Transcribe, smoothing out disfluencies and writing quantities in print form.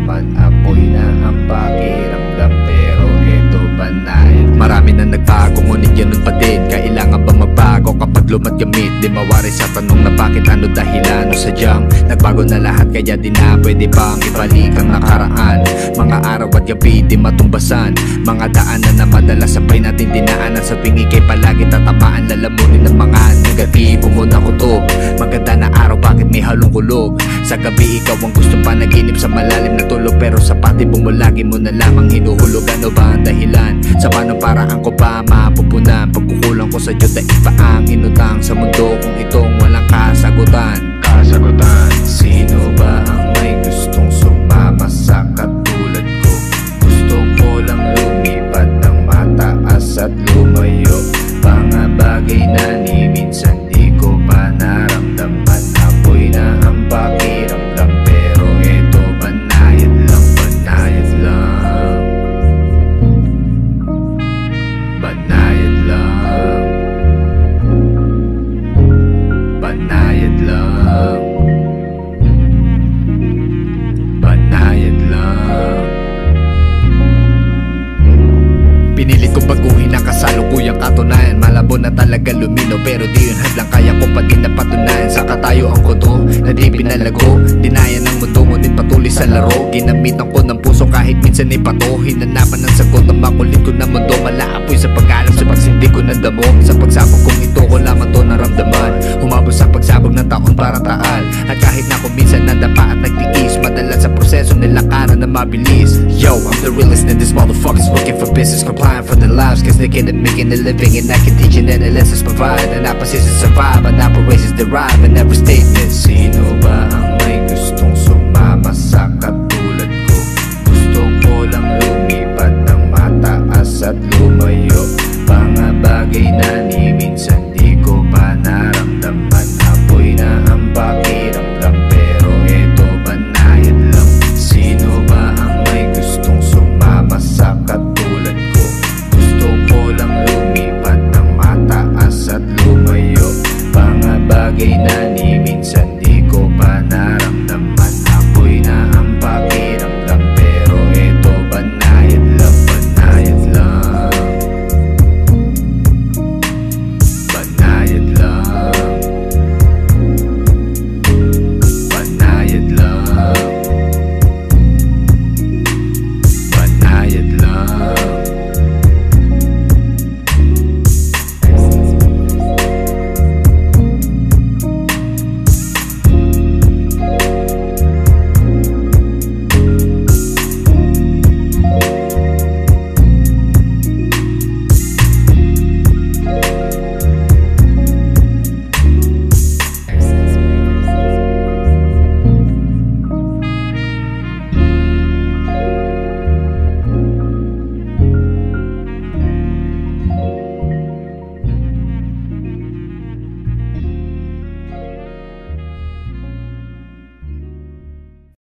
naramdaman, apoy na ang pakiramdam, pero eto ba na? Marami na nagbago, ngunit ganun pa din. Kailangan ba magbago kapag lumat gamit? Di mawari sa tanong na bakit, ano dahilan o sadyang nagbago na lahat, kaya di na pwede pang ibalik ang nakaraan. Mga araw at gabi di matumbasan, mga daanan na madalas sabay natin dinaanan. Sa tuwing ika'y palagi tatamaan, lalamunin ng mga negatibo mo na kuto. Maganda na araw, bakit may halong kulog? Sa gabi ikaw ang gusto panaginip sa malalim na tulog, pero sa patibong mo lagi mo na lamang hinuhulog. Ano ba ang dahilan? Sa paano paraan ko ba mapupunan? Pagkukulang ko sa Diyos, dahil pa ang inutang sa mundo kung itong walang kasagutan. Sino ba ang may gustong sumama sa katulad ko? Gusto ko lang lumipad ng mataas at lumayo. Mga bagay na ni minsan di ko pa naramdaman, apoy na ang pakiramdam, pero eto banayad lang, banayad lang, banayad lang, banayad lang, banayad lang. Pinilit kong baguhin ang kasalukuyang katunayan. Malabo na talaga lumino, pero di yun hadlang, kaya ko pa din napatunayan. Saka tayo ang kuto na di pinalago, dinaya ng mundo ngunit patuloy sa laro. Ginamitan ko ng puso kahit minsan ay pato, hinanapan ng sagot ng makulit ko na mundo. Malaapoy sa pag-alam sa pagsindi ko ng damo. Sa pagsabog kong ito ko lamang to naramdaman, humabol sa pagsabog ng taon para taal. At kahit na kung minsan nadapa at nagtiis, madalas sa proseso nilakaran na mabilis. Yo, I'm the realest and these motherfuckers looking for business, complying for their lives, cause they can't making a living. And I can teach and then lessons provide, and oppositions survive and operations derive in every statement. Sino ba ang may gustong